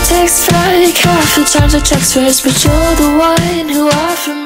takes flight. Half the times I check first, but you're the one who offered me